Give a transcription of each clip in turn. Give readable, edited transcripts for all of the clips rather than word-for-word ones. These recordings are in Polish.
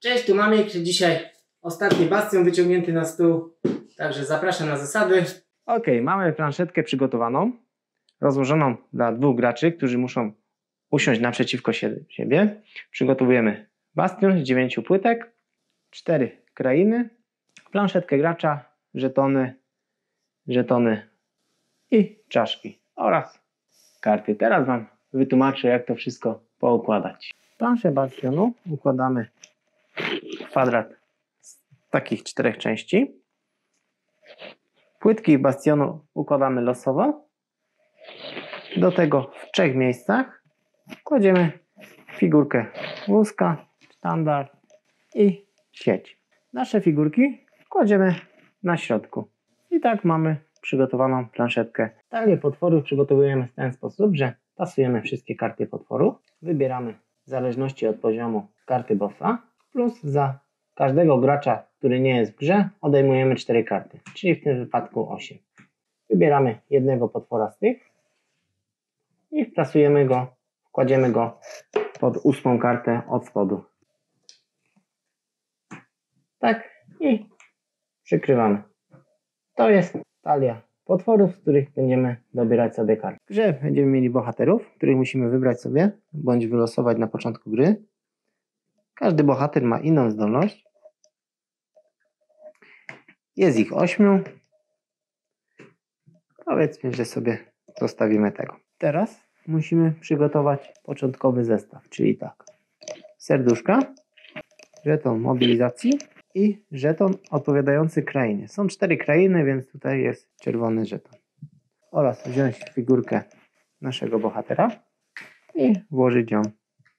Cześć, tu Mamik. Dzisiaj ostatni bastion wyciągnięty na stół. Także zapraszam na zasady. Ok, mamy planszetkę przygotowaną. Rozłożoną dla 2 graczy, którzy muszą usiąść naprzeciwko siebie. Przygotowujemy bastion z 9 płytek, 4 krainy, planszetkę gracza, żetony i czaszki oraz karty. Teraz Wam wytłumaczę, jak to wszystko poukładać. Planszę bastionu układamy w kwadrat z takich 4 części. Płytki bastionu układamy losowo. Do tego w 3 miejscach kładziemy figurkę wózka, sztandar i sieć. Nasze figurki kładziemy na środku. I tak mamy przygotowaną planszetkę. Talię potworów przygotowujemy w ten sposób, że tasujemy wszystkie karty potworów. Wybieramy w zależności od poziomu karty bossa. Plus za każdego gracza, który nie jest w grze, odejmujemy 4 karty. Czyli w tym wypadku 8. Wybieramy jednego potwora z tych i wplasujemy go, kładziemy go pod 8. kartę od spodu. Tak i przykrywamy. To jest talia potworów, z których będziemy dobierać sobie karty. W grze będziemy mieli bohaterów, których musimy wybrać sobie bądź wylosować na początku gry. Każdy bohater ma inną zdolność. Jest ich 8. Powiedzmy, że sobie zostawimy tego. Teraz musimy przygotować początkowy zestaw, czyli tak. Serduszka, żeton mobilizacji i żeton odpowiadający krainie. Są 4 krainy, więc tutaj jest czerwony żeton. Oraz wziąć figurkę naszego bohatera i włożyć ją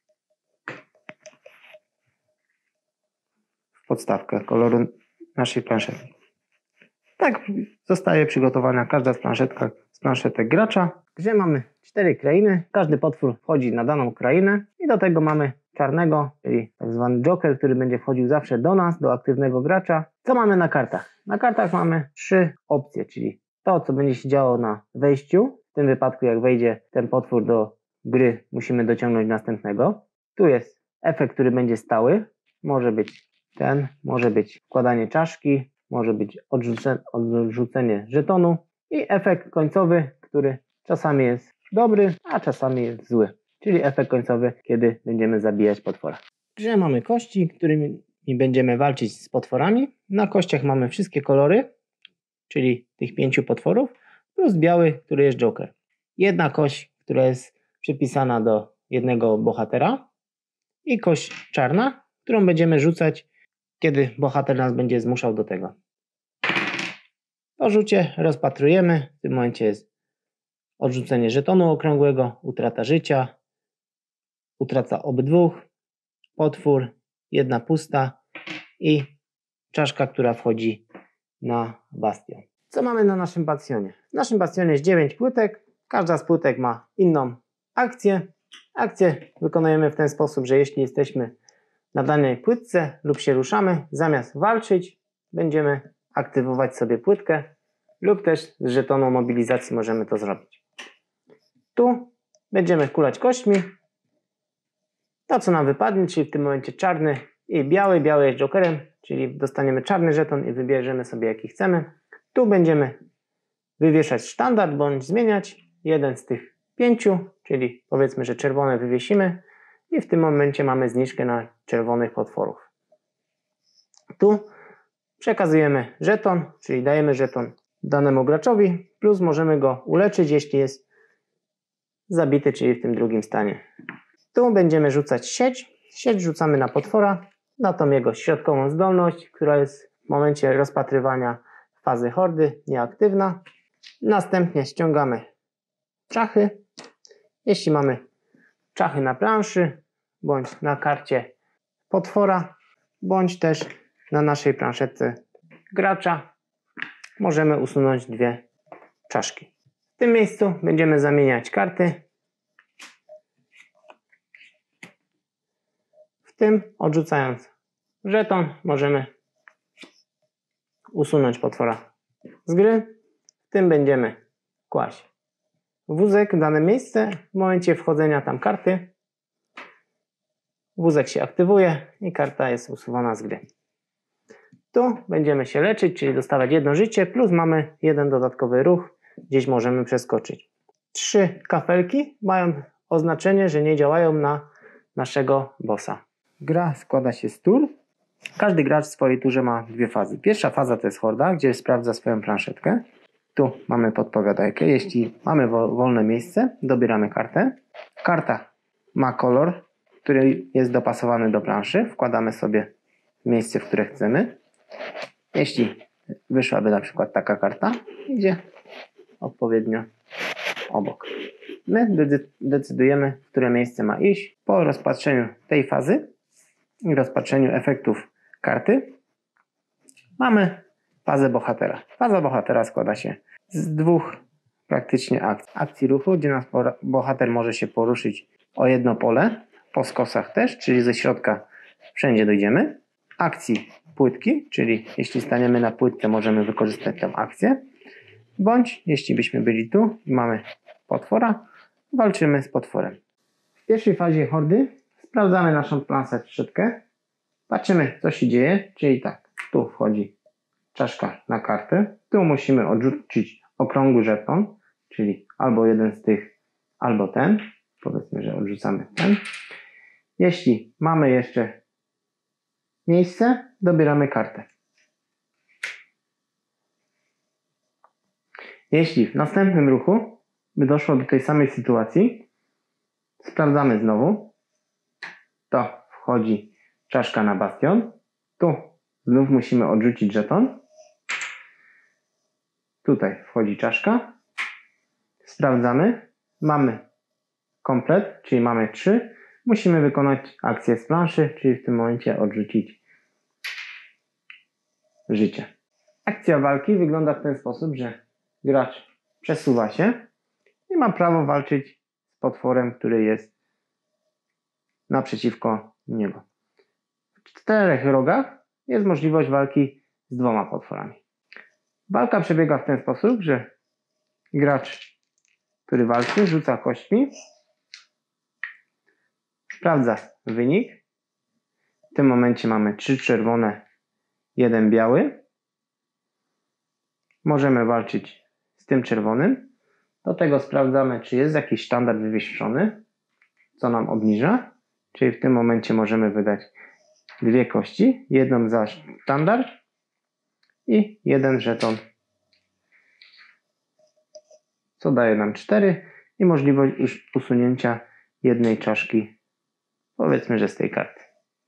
w podstawkę koloru naszej planszetki. Tak zostaje przygotowana każda z planszetek gracza. W grze mamy 4 krainy. Każdy potwór wchodzi na daną krainę i do tego mamy czarnego, czyli tak zwany joker, który będzie wchodził zawsze do nas, do aktywnego gracza. Co mamy na kartach? Na kartach mamy 3 opcje, czyli to, co będzie się działo na wejściu. W tym wypadku, jak wejdzie ten potwór do gry, musimy dociągnąć następnego. Tu jest efekt, który będzie stały. Może być ten, może być wkładanie czaszki, może być odrzucenie żetonu i efekt końcowy, który czasami jest dobry, a czasami jest zły. Czyli efekt końcowy, kiedy będziemy zabijać potwora. W grze mamy kości, którymi będziemy walczyć z potworami. Na kościach mamy wszystkie kolory, czyli tych 5 potworów, plus biały, który jest joker. Jedna kość, która jest przypisana do jednego bohatera i kość czarna, którą będziemy rzucać, kiedy bohater nas będzie zmuszał do tego. Po rzucie rozpatrujemy. W tym momencie jest odrzucenie żetonu okrągłego, utrata życia, utrata obydwu, potwór, jedna pusta i czaszka, która wchodzi na bastion. Co mamy na naszym bastionie? W naszym bastionie jest 9 płytek. Każda z płytek ma inną akcję. Akcję wykonujemy w ten sposób, że jeśli jesteśmy na danej płytce lub się ruszamy, zamiast walczyć, będziemy aktywować sobie płytkę lub też z żetonu mobilizacji możemy to zrobić. Tu będziemy kulać kośćmi. To, co nam wypadnie, czyli w tym momencie czarny i biały. Biały jest jokerem, czyli dostaniemy czarny żeton i wybierzemy sobie, jaki chcemy. Tu będziemy wywieszać sztandar bądź zmieniać jeden z tych 5, czyli powiedzmy, że czerwone wywiesimy i w tym momencie mamy zniżkę na czerwonych potworów. Tu przekazujemy żeton, czyli dajemy żeton danemu graczowi, plus możemy go uleczyć, jeśli jest zabity, czyli w tym drugim stanie. Tu będziemy rzucać sieć. Sieć rzucamy na potwora, na tą jego środkową zdolność, która jest w momencie rozpatrywania fazy hordy nieaktywna. Następnie ściągamy czachy. Jeśli mamy czachy na planszy, bądź na karcie potwora, bądź też na naszej planszetce gracza, możemy usunąć 2 czaszki. W tym miejscu będziemy zamieniać karty. W tym, odrzucając żeton, możemy usunąć potwora z gry. W tym będziemy kłaść wózek w dane miejsce. W momencie wchodzenia tam karty wózek się aktywuje i karta jest usuwana z gry. Tu będziemy się leczyć, czyli dostawać 1 życie, plus mamy 1 dodatkowy ruch, gdzieś możemy przeskoczyć. 3 kafelki mają oznaczenie, że nie działają na naszego bossa. Gra składa się z tur. Każdy gracz w swojej turze ma 2 fazy. Pierwsza faza to jest horda, gdzie sprawdza swoją planszetkę. Tu mamy podpowiadajkę. Jeśli mamy wolne miejsce, dobieramy kartę. Karta ma kolor, który jest dopasowany do planszy. Wkładamy sobie w miejsce, w które chcemy. Jeśli wyszłaby na przykład taka karta, idzie odpowiednio obok. My decydujemy, w które miejsce ma iść. Po rozpatrzeniu tej fazy i rozpatrzeniu efektów karty mamy fazę bohatera. Faza bohatera składa się z 2 praktycznie akcji. Akcji ruchu, gdzie nasz bohater może się poruszyć o 1 pole, po skosach też, czyli ze środka wszędzie dojdziemy. Akcji płytki, czyli jeśli staniemy na płytce, możemy wykorzystać tę akcję. Bądź jeśli byśmy byli tu i mamy potwora, walczymy z potworem. W pierwszej fazie hordy sprawdzamy naszą planszetkę. Patrzymy, co się dzieje, czyli tak, tu wchodzi czaszka na kartę. Tu musimy odrzucić okrągły żeton, czyli albo jeden z tych, albo ten. Powiedzmy, że odrzucamy ten. Jeśli mamy jeszcze miejsce, dobieramy kartę. Jeśli w następnym ruchu by doszło do tej samej sytuacji, sprawdzamy znowu. To wchodzi czaszka na bastion. Tu znów musimy odrzucić żeton. Tutaj wchodzi czaszka. Sprawdzamy. Mamy komplet, czyli mamy 3. Musimy wykonać akcję z planszy, czyli w tym momencie odrzucić życie. Akcja walki wygląda w ten sposób, że gracz przesuwa się i ma prawo walczyć z potworem, który jest naprzeciwko niego. W 4 rogach jest możliwość walki z 2 potworami. Walka przebiega w ten sposób, że gracz, który walczy, rzuca kośćmi, sprawdza wynik. W tym momencie mamy 3 czerwone, 1 biały. Możemy walczyć z tym czerwonym. Do tego sprawdzamy, czy jest jakiś standard wywieszony, co nam obniża. Czyli w tym momencie możemy wydać 2 kości, 1 za standard i 1 żeton, co daje nam 4 i możliwość usunięcia 1 czaszki, powiedzmy, że z tej karty.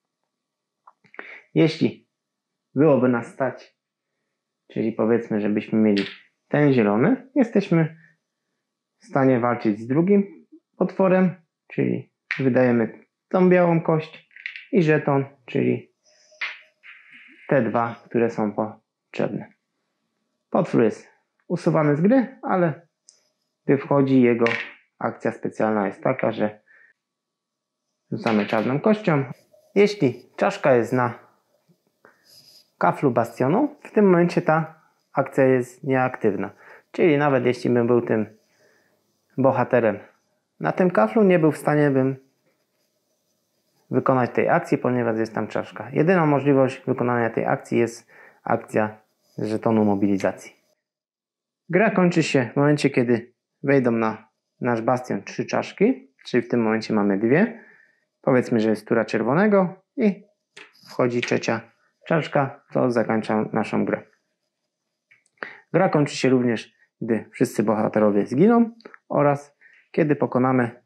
Jeśli byłoby nas stać, czyli powiedzmy, żebyśmy mieli ten zielony, jesteśmy w stanie walczyć z drugim potworem, czyli wydajemy tą białą kość i żeton, czyli te 2, które są potrzebne. Potwór jest usuwany z gry, ale gdy wchodzi, jego akcja specjalna jest taka, że rzucamy czarną kością. Jeśli czaszka jest na kaflu bastionu, w tym momencie ta akcja jest nieaktywna. Czyli nawet jeśli bym był tym bohaterem na tym kaflu, nie był w stanie bym wykonać tej akcji, ponieważ jest tam czaszka. Jedyna możliwość wykonania tej akcji jest akcja z żetonu mobilizacji. Gra kończy się w momencie, kiedy wejdą na nasz bastion 3 czaszki, czyli w tym momencie mamy 2. Powiedzmy, że jest tura czerwonego i wchodzi 3 czaszka, co zakończa naszą grę. Gra kończy się również, gdy wszyscy bohaterowie zginą oraz kiedy pokonamy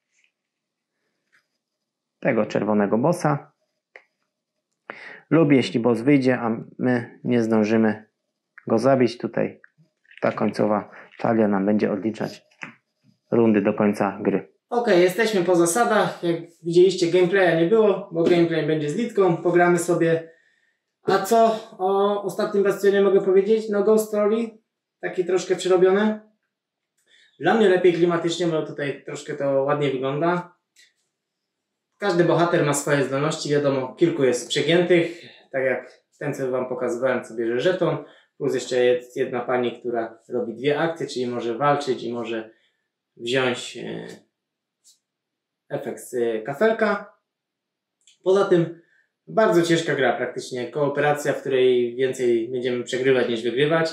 tego czerwonego bossa lub jeśli boss wyjdzie, a my nie zdążymy go zabić. Tutaj ta końcowa talia nam będzie odliczać rundy do końca gry. Ok, jesteśmy po zasadach. Jak widzieliście, gameplaya nie było, bo gameplay będzie z Litką. Pogramy sobie. A co o ostatnim bastionie mogę powiedzieć? No Ghost Story, taki troszkę przerobione. Dla mnie lepiej klimatycznie, bo tutaj troszkę to ładnie wygląda. Każdy bohater ma swoje zdolności, wiadomo, kilku jest przegiętych, tak jak ten, co wam pokazywałem, co bierze żeton, plus jeszcze jest jedna pani, która robi 2 akcje, czyli może walczyć i może wziąć efekt z kafelka. Poza tym bardzo ciężka gra praktycznie. Kooperacja, w której więcej będziemy przegrywać niż wygrywać.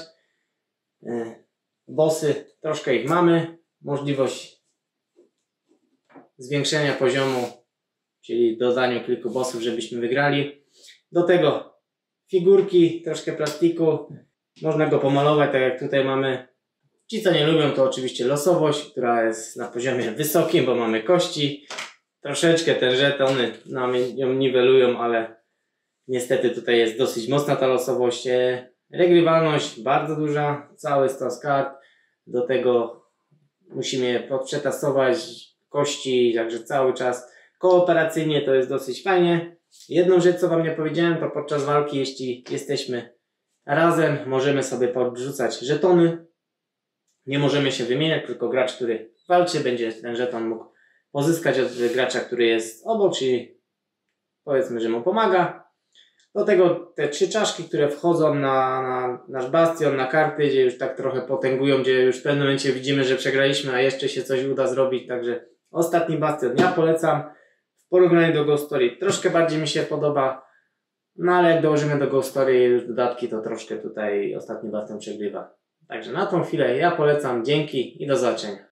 Bossy, troszkę ich mamy. Możliwość zwiększenia poziomu, czyli dodaniu kilku bossów, żebyśmy wygrali. Do tego figurki, troszkę plastiku. Można go pomalować, tak jak tutaj mamy. Ci, co nie lubią, to oczywiście losowość, która jest na poziomie wysokim, bo mamy kości. Troszeczkę te żetony nam ją niwelują, ale niestety tutaj jest dosyć mocna ta losowość. Regrywalność bardzo duża, cały stos kart. Do tego musimy je przetasować, kości, także cały czas kooperacyjnie to jest dosyć fajnie. Jedną rzecz, co wam nie powiedziałem, to podczas walki, jeśli jesteśmy razem, możemy sobie podrzucać żetony. Nie możemy się wymieniać, tylko gracz, który walczy, będzie ten żeton mógł pozyskać od gracza, który jest obok, czyli powiedzmy, że mu pomaga. Do tego te 3 czaszki, które wchodzą na nasz bastion, na karty, gdzie już tak trochę potęgują, gdzie już w pewnym momencie widzimy, że przegraliśmy, a jeszcze się coś uda zrobić. Także ostatni bastion ja polecam. W porównaniu do Ghost Story troszkę bardziej mi się podoba. No ale jak dołożymy do Ghost Story już dodatki, to troszkę tutaj ostatni bastion przegrywa. Także na tą chwilę ja polecam. Dzięki i do zobaczenia.